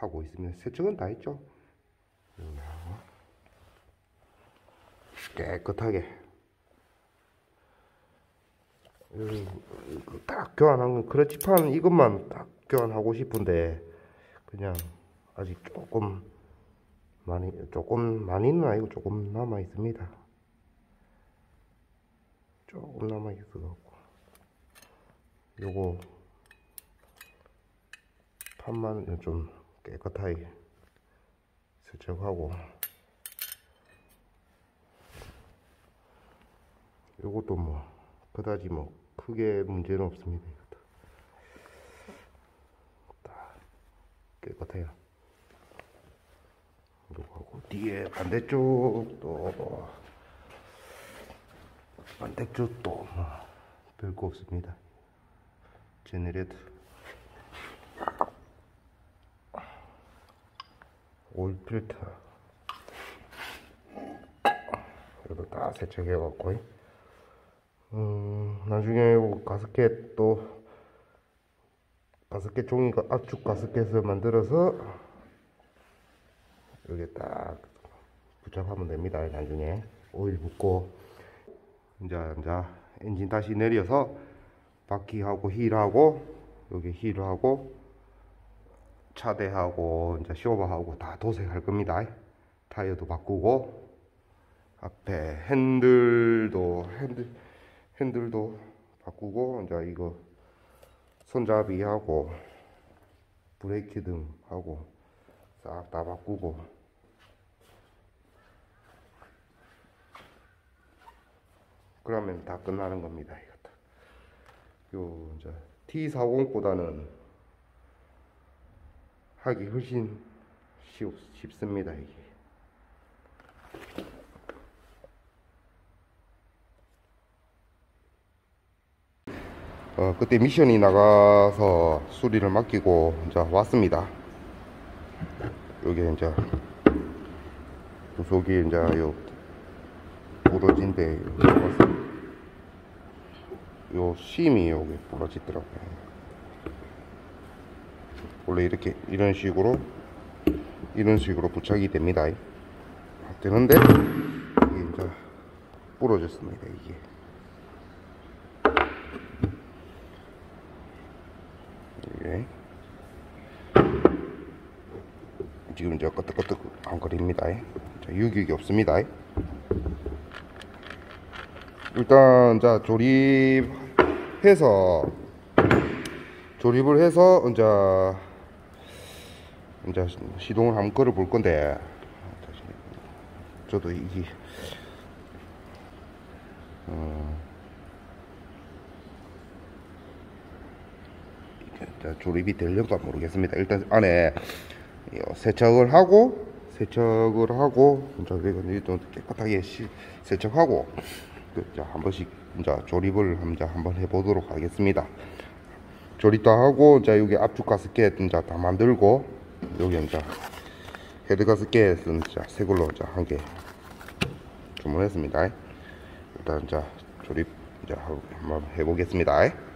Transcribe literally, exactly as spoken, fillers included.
하고 있습니다. 세척은 다 했죠. 깨끗하게 딱 교환한 건 크러치판 이것만 딱 교환하고 싶은데 그냥 아직 조금 많이 조금 많이는 아니고 조금 남아 있습니다. 조금 남아 있어갖고 요거 판만 좀 깨끗하게 세척하고 요것도 뭐 그다지 뭐 크게 문제는 없습니다. 이것도 딱 깨끗해요. 요거하고 뒤에 반대쪽도 반대쪽도 뭐 별거 없습니다. 제네레이터 오일 필터 이것도 다 세척해갖고 음, 나중에 가스켓 또 가스켓 종이가 압축 가스켓을 만들어서 여기 딱 부착하면 됩니다. 나중에 오일 붓고 이제 이제 엔진 다시 내려서 바퀴하고 힐하고 여기 힐하고 차대하고 이제 쇼버하고 다 도색할 겁니다. 타이어도 바꾸고 앞에 핸들도 핸들 핸들도 바꾸고 이제 이거 손잡이하고 브레이크 등하고 싹 다 바꾸고 그러면 다 끝나는 겁니다. 이것도 요 이제 티 사십보다는 하기 훨씬 쉽, 쉽습니다. 이게 어, 그때 미션이 나가서 수리를 맡기고 이제 왔습니다. 여기 이제 부속이 이제 요 부러진데 요 심이 여기 부러지더라고요. 원래 이렇게 이런 식으로 이런 식으로 부착이 됩니다. 되는데 이게 이제 부러졌습니다. 이게 이게 지금 이제 끄덕끄덕 안 거립니다. 유격이 없습니다. 일단 자 조립해서 조립을 해서 이제 이제 시동을 한번 걸어 볼 건데 저도 이게 어 이게 조립이 되려까 모르겠습니다. 일단 안에 세척을 하고 세척을 하고 이제 좀 깨끗하게 세척하고 자, 한 번씩 이제 조립을 이제 한번 해보도록 하겠습니다. 조립 다 하고 자 여기 압축 가스켓 이제 다 만들고 여기 이제 헤드 가스켓은 자 새 걸로 이제 한 개 주문했습니다. 일단 이제 조립 이제 한번 해보겠습니다.